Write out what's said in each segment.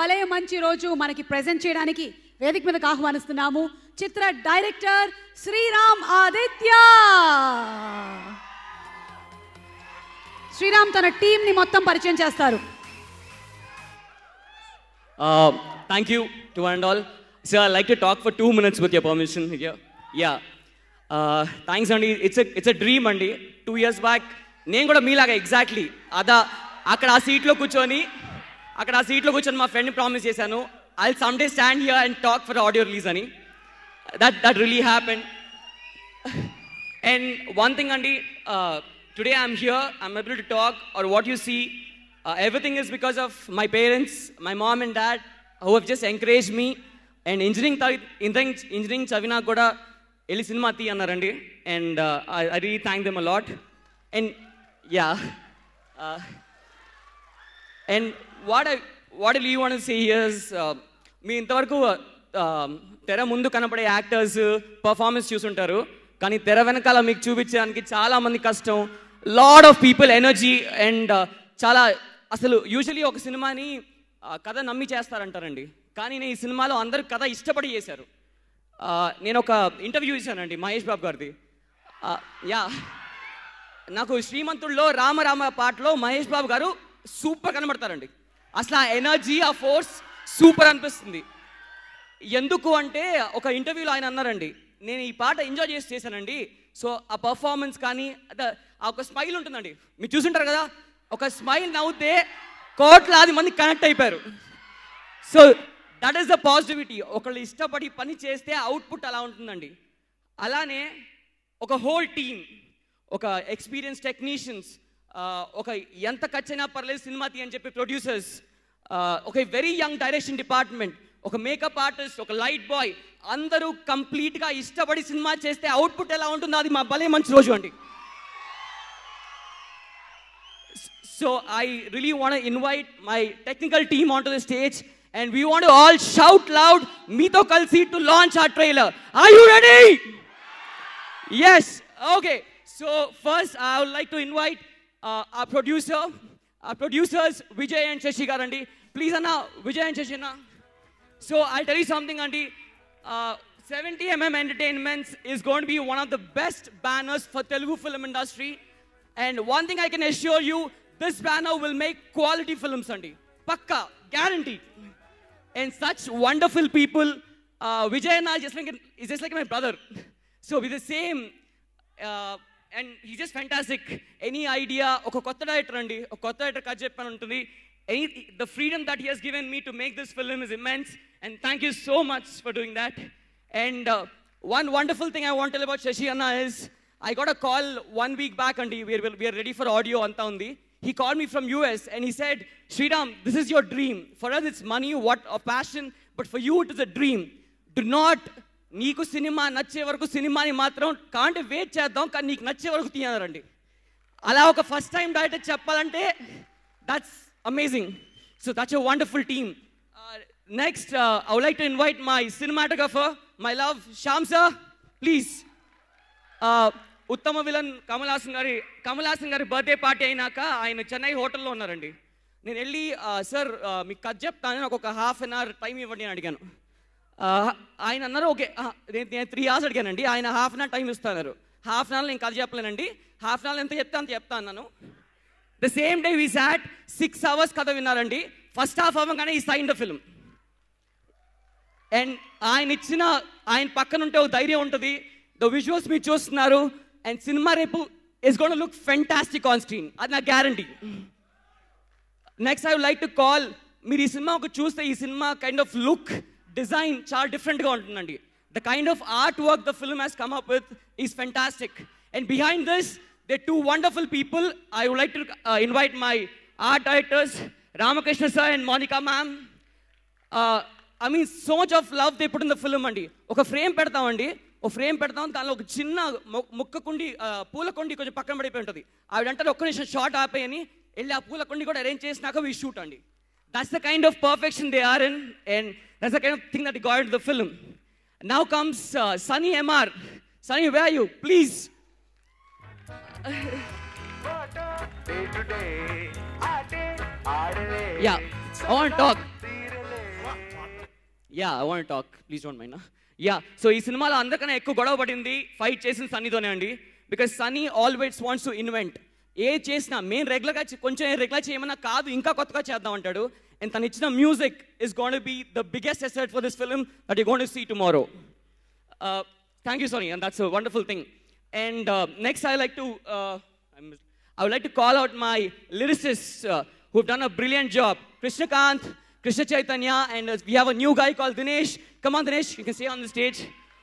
భలే మంచి రోజు మనకి ప్రెజెంట్ చేయడానికి వేదిక మీదకి ఆహ్వానిస్తున్నాము చిత్ర డైరెక్టర్ శ్రీరామ్ ఆదిత్య. శ్రీరామ్ తన టీం ని మొత్తం పరిచయం చేస్తారు. Thank you to one and all. So I'd like to talk for 2 minutes with your permission here. Yeah. Thanks Andy. It's a dream Andy. 2 years back నేను కూడా మీలాగా ఎగ్జాక్ట్లీ అక్కడ ఆ సీట్లో కూర్చొని మా ఫ్రెండ్ని ప్రామిస్ చేశాను I will someday stand here and talk for audio release అని. That really happen. And one thing అండి, today I'm here, I'm able to talk or what you see, everything is because of my parents, my mom and dad, who have just encouraged me. And engineering చదివినా కూడా వెళ్ళి cinema తీ అన్నారండి. And I really thank them a lot. And yeah, and what do you want to say is, మీ ఇంతవరకు తెర ముందు కనపడే actors performance చూసుంటారు, కానీ తెర వెనకాల మీకు చూపించడానికి చాలా మంది కష్టం, lot of people energy and చాలా అసలు యూజువలీ ఒక సినిమాని కథ నమ్మి చేస్తారంటారండి, కానీ నేను ఈ సినిమాలో అందరూ కథ ఇష్టపడి చేశారు. నేను ఒక ఇంటర్వ్యూ ఇచ్చానండి మహేష్ బాబు గారిది. యా, నాకు శ్రీమంతుడిలో రామ పాటలో మహేష్ బాబు గారు సూపర్ కనబడతారండి. అసలు ఆ ఎనర్జీ, ఆ ఫోర్స్ సూపర్ అనిపిస్తుంది. ఎందుకు అంటే ఒక ఇంటర్వ్యూలో ఆయన అన్నారండి, నేను ఈ పాట ఎంజాయ్ చేశానండి. సో ఆ పర్ఫార్మెన్స్ కానీ ఒక స్మైల్ ఉంటుందండి, మీరు చూసుంటారు కదా, ఒక స్మైల్ నవ్వుతే కోట్లాది మంది కనెక్ట్ అయిపోయారు. So that is the positivity. ఒకళ్ళు ఇష్టపడి పని చేస్తే అవుట్పుట్ అలా ఉంటుందండి. అలానే ఒక హోల్ టీమ్, ఒక ఎక్స్పీరియన్స్ టెక్నీషియన్స్, ఒక ఎంత ఖర్చైనా పర్లేదు సినిమా తీ అని చెప్పి ప్రొడ్యూసర్స్, ఒక వెరీ యంగ్ డైరెక్షన్ డిపార్ట్మెంట్, ఒక మేకప్ ఆర్టిస్ట్, ఒక లైట్ బాయ్, అందరూ కంప్లీట్గా ఇష్టపడి సినిమా చేస్తే అవుట్పుట్ ఎలా ఉంటుందో అది మా భలే మంచి రోజు అండి. So I really want to invite my technical team onto the stage and we want to all shout loud Meeto Kalsi to launch our trailer. Are you ready? Yes. Okay. So first I would like to invite our producers Vijay and Shashi garandi. Please Anna, Vijay and Shashi Anna. So I'll tell you something Andy. 70mm Entertainments is going to be one of the best banners for Telugu film industry. And one thing I can assure you, this banner will make quality films, Andy. Pakka, guaranteed. And such wonderful people. Vijay and I is just like my brother. So we're the same. And he's just fantastic. Any idea, oka kotta director andi, oka kotta director ka cheppanu untundi. The freedom that he has given me to make this film is immense. And thank you so much for doing that. And one wonderful thing I want to tell about Shashi Anna is, I got a call 1 week back, Andy. We are ready for audio anta undi. He called me from US and he said, Sriram, this is your dream. For us it's money, what a passion, but for you it is a dream. Do not, నీకు cinema నచ్చే వరకు సినిమాని మాత్రం కాంటే wait చేద్దాం, కానీ నీకు నచ్చే వరకు తీయాలండి. అలా ఒక ఫస్ట్ టైం డైరెక్టర్ చెప్పాలంటే that's amazing. So that's a wonderful team. Next I would like to invite my cinematographer, my love Shyam sir, please. Uttama Villain Kamal Haasan గారి బర్త్డే పార్టీ అయినాక ఆయన చెన్నై హోటల్లో ఉన్నారండి. నేను వెళ్ళి సార్ మీకు కథ చెప్తాను, నాకు ఒక హాఫ్ అన్ అవర్ టైం ఇవ్వండి అని అడిగాను. ఆయన అన్నారు ఓకే. నేను 3 hours అడిగానండి, ఆయన హాఫ్ అన్ అవర్ టైం ఇస్తున్నారు. హాఫ్ అన్ అవర్ నేను కథ చెప్పలేనండి, హాఫ్ అన్ అవర్ ఎంత చెప్తా అంత చెప్తా అన్నాను. The same day we sat 6 hours కథ విన్నారండి. ఫస్ట్ హాఫ్ అవ్వగానే ఈ సైన్ ద ఫిల్మ్. అండ్ ఆయన పక్కన ఉంటే ఒక ధైర్యం ఉంటుంది. ద విజువల్స్ మీరు చూస్తున్నారు అండ్ సినిమా రేపు is gonna look fantastic on screen, అది నా guarantee. Next I would like to call, మీరు ఈ సినిమా ఒక చూస్తే ఈ cinema kind of look, design చాలా డిఫరెంట్గా ఉంటుందండి. The kind of art work the film has come up with is fantastic. And behind this they 2 wonderful people. I would like to invite my art directors Ramakrishna sir and Monica ma'am. I mean so much of love they put in the film అండి. ఒక frame పెడతామండి, దానిలో ఒక చిన్న పూల కుండి కొంచెం పక్కన పడిపోయి ఉంటుంది. ఆవిడంటారు ఒక్క నిమిషం షార్ట్ ఆపేయని, వెళ్ళి ఆ పూల కుండి కూడా అరేంజ్ చేసినాక వీ షూట్ అండి. That's the kind of perfection they are in, and that's the kind of thing that got into the film. Now comes Sunny MR. Sunny, where are you? Please. Yeah, I want to talk. Yeah I want talk please don't mind. Yeah so ఈ సినిమాలో అందరికన్నా ఎక్కువ గొడవ పడింది fight చేసిన సన్నీతోనే అండి. Because Sunny always wants to invent. ఏ చేసినా మేము రెగ్యులర్గా కొంచెం రెగ్యులర్ చేయమన్నా కాదు ఇంకా కొత్తగా చేద్దాం అంటాడు. అండ్ తను ఇచ్చిన music is gonna be the biggest asset for this film that you gonna see tomorrow. Thank you Sonny, and that's a wonderful thing. And next I would like to call out my lyricists who've done a brilliant job. Krishnakant, Krishna Chaitanya, and we have a new guy called Dinesh. Come on Dinesh, you can stay on the stage.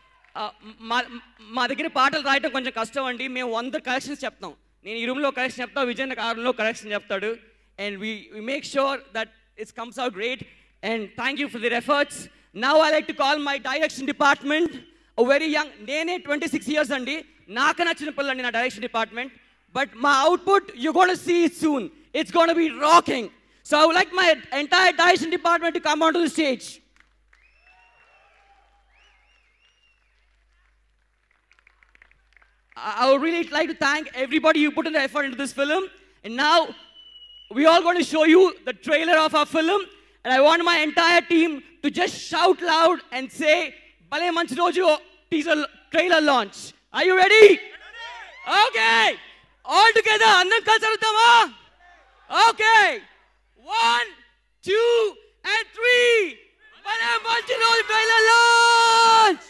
మా దగ్గర పాటలు రాయటం కొంచెం కష్టం అండి. మేము 100 corrections చెప్తాం. నేను ఈ రూమ్లో కరెక్షన్ చెప్తాను, విజయ్ నాకు ఆ రూమ్లో కరెక్షన్ చెప్తాడు. And we make sure that it comes out great. And thank you for their efforts. Now I like to call my direction department a very young. నేనే 26 years అండి. నాకు నచ్చిన పిల్లండి నా direction department. But my output, you're going to see it soon. It's going to be rocking. So I would like my entire direction department to come onto the stage. I would really like to thank everybody who put in the effort into this film. And now, we are going to show you the trailer of our film. And I want my entire team to just shout loud and say, Bale Manchi Roju teaser trailer launch. Are you ready? Okay. All together, andam kalsi arudama. Okay. 1, 2, and 3. Bale Manchi Roju trailer launch.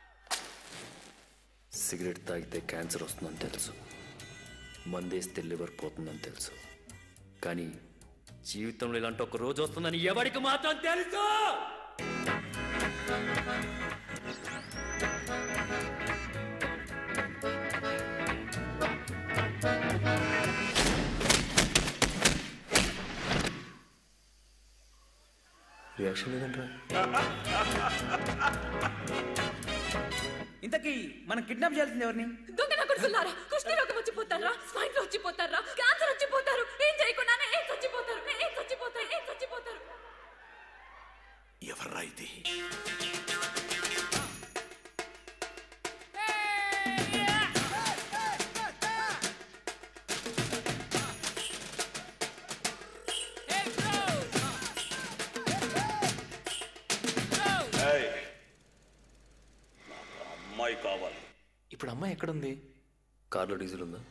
Cigarette తాగితే cancer వస్తుందని తెలుసు, మందేస్తే liver పోతుందని తెలుసు, కానీ జీవితంలో ఇలాంటి ఒక రోజు వస్తుందని ఎవరికి మాత్రం తెలుసు. రియాక్షన్ లేదంటారా? ఇంతకీ మనం కిడ్నాప్ చేయాల్సింది ఎవరిని? దొంగ కొడుకులారా, కుష్ఠరోగం వచ్చిపోతారా, స్వైన్ ఫ్లూ వచ్చిపోతారా, క్యాన్సర్ వచ్చిపోతారు, ఏం చేయకుండానే ఏం చచ్చిపోతారు. ఎవర్రా ఇది? అమ్మాయి కావాలి. ఇప్పుడు అమ్మాయి ఎక్కడుంది? కార్లో డీజిల్ ఉందా?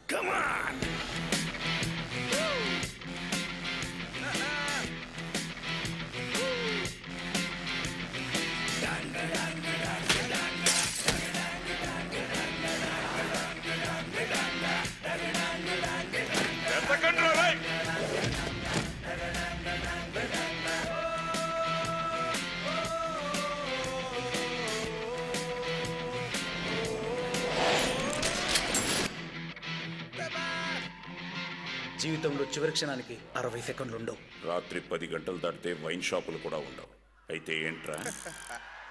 జీవితంలో చివరి క్షణానికి 60 సెకండ్లు ఉండవు. రాత్రి 10 గంటలు దాటితే వైన్ షాపులు కూడా ఉండవు. అయితే ఏంట్రా?